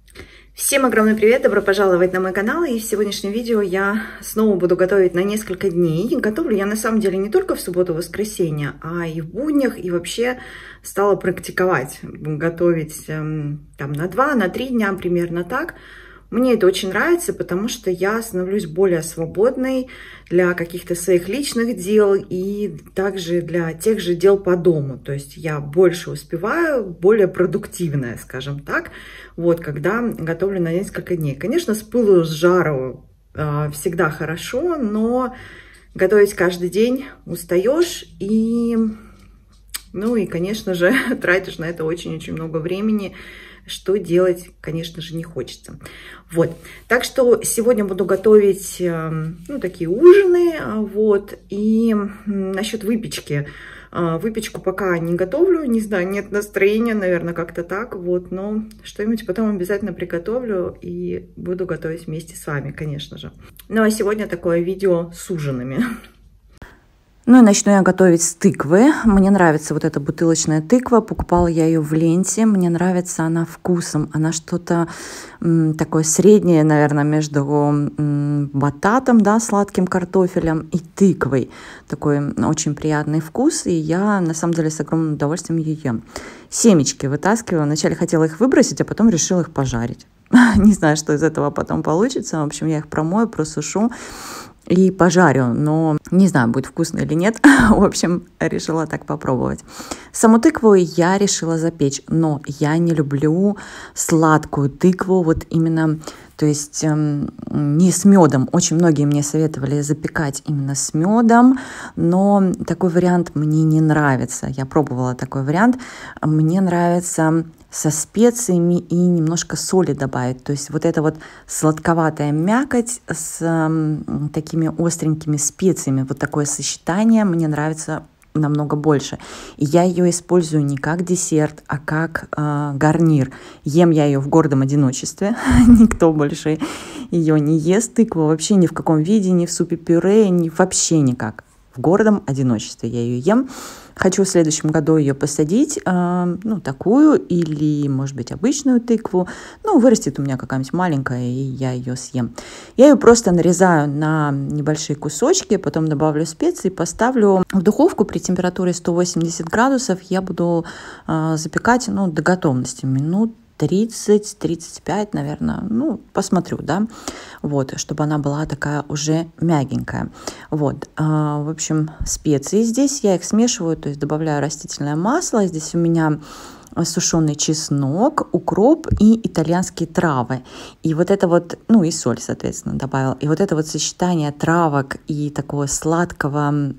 Всем огромный привет, добро пожаловать на мой канал. И в сегодняшнем видео я снова буду готовить на несколько дней. Готовлю я на самом деле не только в субботу и воскресенье, а и в буднях, и вообще стала практиковать готовить там на 2-3 дня, примерно так. Мне это очень нравится, потому что я становлюсь более свободной для каких-то своих личных дел и также для тех же дел по дому. То есть я больше успеваю, более продуктивная, скажем так, вот, когда готовлю на несколько дней. Конечно, с пылу, с жару всегда хорошо, но готовить каждый день устаешь и, конечно же, тратишь на это очень-очень много времени, что делать, конечно же, не хочется. Вот, так что сегодня буду готовить, такие ужины, вот, и насчет выпечки. Выпечку пока не готовлю, не знаю, нет настроения, наверное, как-то так, вот, но что-нибудь потом обязательно приготовлю и буду готовить вместе с вами, конечно же. Ну, а сегодня такое видео с ужинами. Ну и начну я готовить с тыквы. Мне нравится вот эта бутылочная тыква. Покупала я ее в ленте. Мне нравится она вкусом. Она что-то такое среднее, наверное, между бататом, да, сладким картофелем и тыквой. Такой очень приятный вкус. И я, на самом деле, с огромным удовольствием ее ем. Семечки вытаскиваю. Вначале хотела их выбросить, а потом решила их пожарить. Не знаю, что из этого потом получится. В общем, я их промою, просушу и пожарю, но не знаю, будет вкусно или нет. В общем, решила так попробовать. Саму тыкву я решила запечь, но я не люблю сладкую тыкву, вот именно, то есть не с медом. Очень многие мне советовали запекать именно с медом, но такой вариант мне не нравится. Я пробовала такой вариант. Мне нравится со специями и немножко соли добавить. То есть вот эта вот сладковатая мякоть с такими остренькими специями, вот такое сочетание мне нравится намного больше. И я ее использую не как десерт, а как гарнир. Ем я ее в гордом одиночестве. Никто больше ее не ест. Тыкву вообще ни в каком виде, ни в супе-пюре, вообще никак. В гордом одиночестве я ее ем. Хочу в следующем году ее посадить, такую или, может быть, обычную тыкву. Вырастет у меня какая-нибудь маленькая, и я ее съем. Я ее просто нарезаю на небольшие кусочки, потом добавлю специи, поставлю в духовку при температуре 180 градусов. Я буду запекать, до готовности, минут 30-35, наверное, посмотрю, да, вот, чтобы она была такая уже мягенькая. Вот, в общем, специи здесь, я их смешиваю, то есть добавляю растительное масло, здесь у меня сушеный чеснок, укроп и итальянские травы. И вот это вот, и соль, соответственно, добавила. И вот это вот сочетание травок и такого сладкой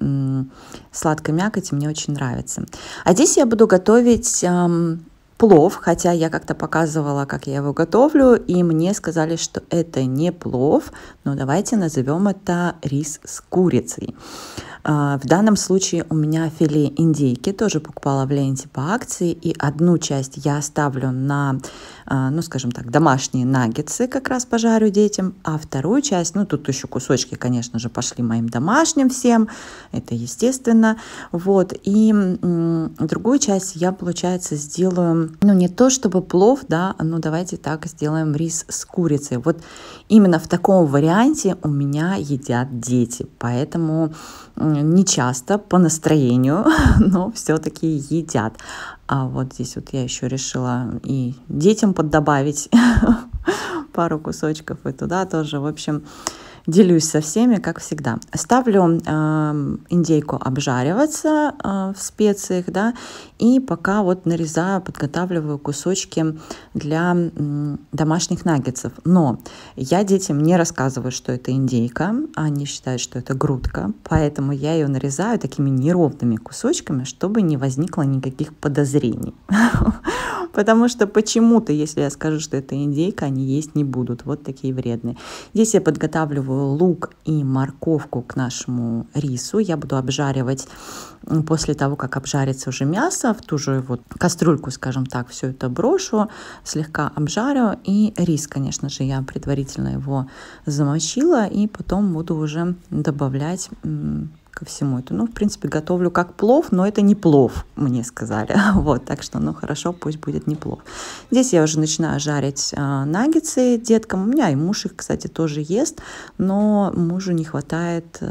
мякоти мне очень нравится. А здесь я буду готовить плов, хотя я как-то показывала, как я его готовлю, и мне сказали, что это не плов, но давайте назовем это рис с курицей. В данном случае у меня филе индейки, тоже покупала в ленте по акции, и одну часть я оставлю на, скажем так, домашние наггетсы, как раз пожарю детям, а вторую часть, тут еще кусочки, конечно же, пошли моим домашним всем, это естественно, вот, и другую часть я, получается, сделаю, не то чтобы плов, да, давайте так сделаем рис с курицей. Вот именно в таком варианте у меня едят дети, поэтому не часто по настроению, но все-таки едят. А вот здесь вот я еще решила и детям поддобавить пару кусочков, и туда тоже, в общем, делюсь со всеми, как всегда. Ставлю индейку обжариваться в специях, да, и пока вот нарезаю, подготавливаю кусочки для домашних наггетсов. Но я детям не рассказываю, что это индейка, они считают, что это грудка, поэтому я ее нарезаю такими неровными кусочками, чтобы не возникло никаких подозрений. Потому что почему-то, если я скажу, что это индейка, они есть не будут. Вот такие вредные. Здесь я подготавливаю лук и морковку к нашему рису. Я буду обжаривать после того, как обжарится уже мясо, в ту же вот кастрюльку, скажем так, все это брошу, слегка обжарю. И рис, конечно же, я предварительно его замочила, и потом буду уже добавлять ко всему это. Ну, в принципе, готовлю как плов, но это не плов, мне сказали. Вот, так что, ну, хорошо, пусть будет не плов. Здесь я уже начинаю жарить наггетсы деткам. У меня и муж их, кстати, тоже ест, но мужу не хватает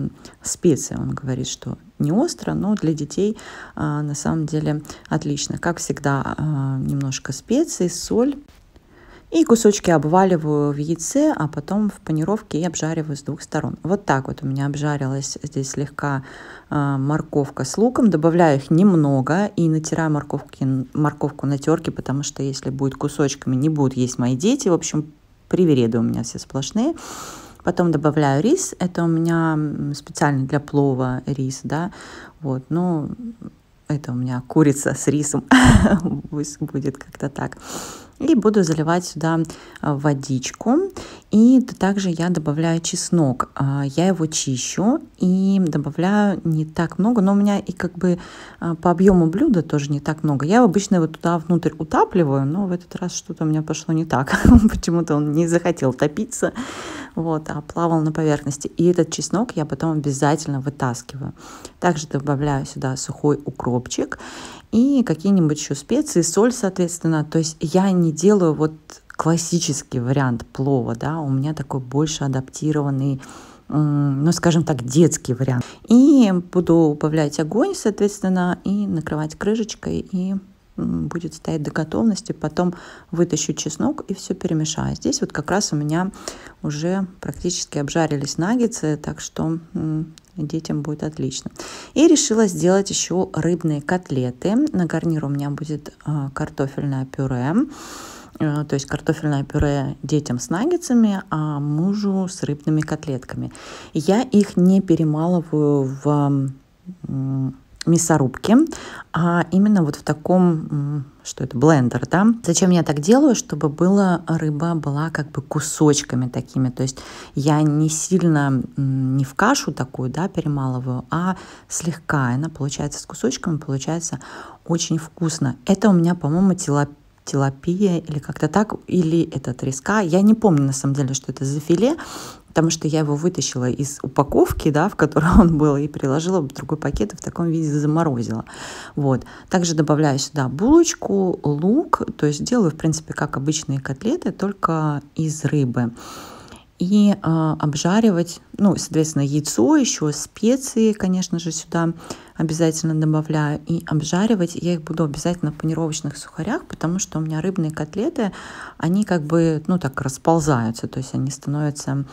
специй. Он говорит, что не остро, но для детей на самом деле отлично. Как всегда, немножко специй, соль. И кусочки обваливаю в яйце, а потом в панировке и обжариваю с двух сторон. Вот так вот у меня обжарилась здесь слегка морковка с луком. Добавляю их немного и натираю морковку на терке, потому что если будет кусочками, не будут есть мои дети. В общем, привереды у меня все сплошные. Потом добавляю рис. Это у меня специально для плова рис, да. Вот, ну, это у меня курица с рисом. Пусть будет как-то так. И буду заливать сюда водичку. И также я добавляю чеснок. Я его чищу и добавляю не так много, но у меня и как бы по объему блюда тоже не так много. Я обычно его туда внутрь утапливаю, но в этот раз что-то у меня пошло не так. Почему-то он не захотел топиться, вот, а плавал на поверхности. И этот чеснок я потом обязательно вытаскиваю. Также добавляю сюда сухой укропчик и какие-нибудь еще специи, соль, соответственно. То есть я не делаю вот классический вариант плова, да, у меня такой больше адаптированный, ну, скажем так, детский вариант. И буду убавлять огонь, соответственно, и накрывать крышечкой, и будет стоять до готовности. Потом вытащу чеснок и все перемешаю. Здесь вот как раз у меня уже практически обжарились наггетсы, так что детям будет отлично. И решила сделать еще рыбные котлеты. На гарнир у меня будет картофельное пюре. То есть картофельное пюре детям с наггетсами, а мужу с рыбными котлетками. Я их не перемалываю в мясорубке, а именно вот в таком, что это, блендер, да. Зачем я так делаю? Чтобы рыба была как бы кусочками такими, то есть я не сильно, не в кашу такую, да, перемалываю, а слегка, она получается с кусочками, получается очень вкусно. Это у меня, по-моему, тилапия или как-то так, или это треска. Я не помню на самом деле, что это за филе, потому что я его вытащила из упаковки, да, в которой он был, и переложила в другой пакет и в таком виде заморозила. Вот. Также добавляю сюда булочку, лук, то есть делаю, в принципе, как обычные котлеты, только из рыбы. И обжаривать, ну, соответственно, яйцо, еще специи, конечно же, сюда обязательно добавляю. И обжаривать я их буду обязательно в панировочных сухарях, потому что у меня рыбные котлеты, они как бы, ну, так расползаются, то есть они становятся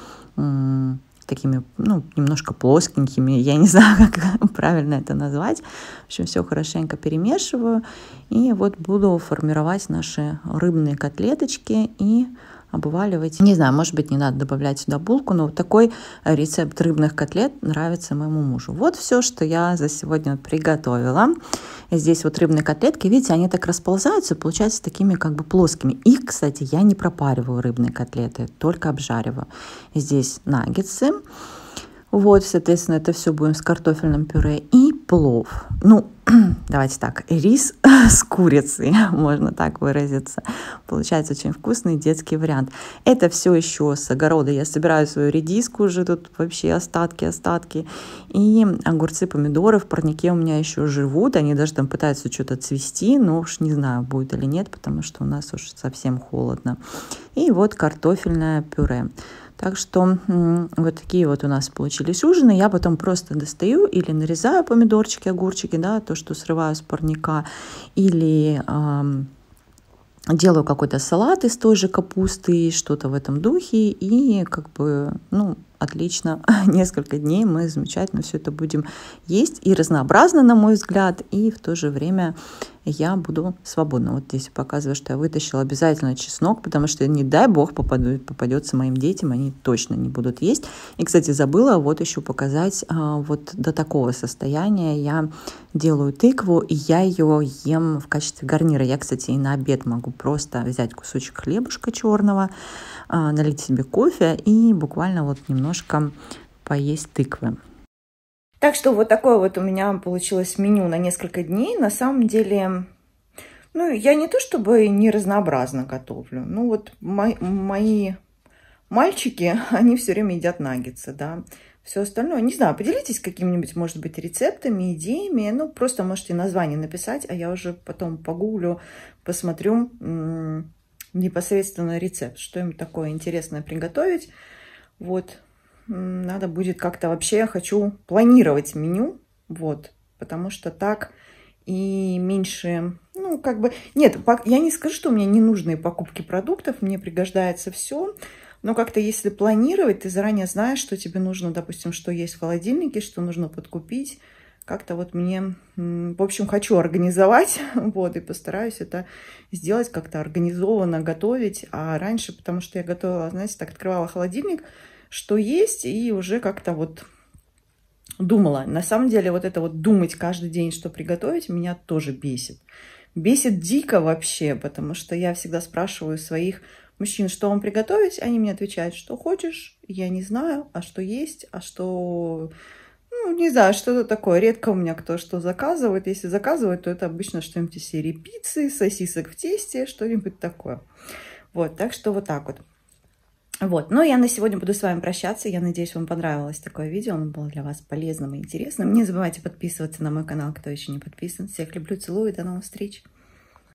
такими, ну, немножко плоскенькими, я не знаю, как правильно это назвать. В общем, все хорошенько перемешиваю. И вот буду формировать наши рыбные котлеточки и обваливать. Не знаю, может быть, не надо добавлять сюда булку, но вот такой рецепт рыбных котлет нравится моему мужу. Вот все, что я за сегодня приготовила. Здесь вот рыбные котлетки, видите, они так расползаются, получаются такими как бы плоскими. Их, кстати, я не пропариваю, рыбные котлеты, только обжариваю. Здесь наггетсы. Вот, соответственно, это все будем с картофельным пюре и плов. Ну, давайте так, рис с курицей, можно так выразиться. Получается очень вкусный детский вариант. Это все еще с огорода. Я собираю свою редиску, уже тут вообще остатки. И огурцы, помидоры в парнике у меня еще живут. Они даже там пытаются что-то цвести, но уж не знаю, будет или нет, потому что у нас уж совсем холодно. И вот картофельное пюре. Так что вот такие вот у нас получились ужины. Я потом просто достаю или нарезаю помидорчики, огурчики, да, то, что срываю с парника, или делаю какой-то салат из той же капусты, что-то в этом духе, и как бы, ну, отлично, несколько дней мы замечательно все это будем есть, и разнообразно, на мой взгляд, и в то же время я буду свободна. Вот здесь показываю, что я вытащила обязательно чеснок, потому что, не дай бог, попадется моим детям, они точно не будут есть. И, кстати, забыла вот еще показать, вот до такого состояния я делаю тыкву, и я ее ем в качестве гарнира. Я, кстати, и на обед могу просто взять кусочек хлебушка черного, налить себе кофе и буквально вот немножко поесть тыквы. Так что вот такое вот у меня получилось меню на несколько дней. На самом деле, ну, я не то чтобы не разнообразно готовлю. Ну, вот мои мальчики, они все время едят наггетсы, да. все остальное. Не знаю, поделитесь какими-нибудь, может быть, рецептами, идеями. Ну, просто можете название написать, а я уже потом погуглю, посмотрю непосредственно рецепт, что-нибудь такое интересное приготовить. Вот. Надо будет как-то вообще, хочу планировать меню, вот, потому что так и меньше, ну, как бы, нет, я не скажу, что у меня ненужные покупки продуктов, мне пригождается все, но как-то если планировать, ты заранее знаешь, что тебе нужно, допустим, что есть в холодильнике, что нужно подкупить, как-то вот мне, в общем, хочу организовать, вот, и постараюсь это сделать как-то организованно, готовить, а раньше, потому что я готовила, знаете, так открывала холодильник, что есть, и уже как-то вот думала. На самом деле вот это вот думать каждый день, что приготовить, меня тоже бесит. Бесит дико вообще, потому что я всегда спрашиваю своих мужчин, что вам приготовить, они мне отвечают, что хочешь, я не знаю, а что есть, а что... Ну, не знаю, что это такое. Редко у меня кто что заказывает. Если заказывают, то это обычно что-нибудь из серии пиццы, сосисок в тесте, что-нибудь такое. Вот, так что вот так вот. Вот, ну я на сегодня буду с вами прощаться. Я надеюсь, вам понравилось такое видео. Оно было для вас полезным и интересным. Не забывайте подписываться на мой канал, кто еще не подписан. Всех люблю, целую, до новых встреч.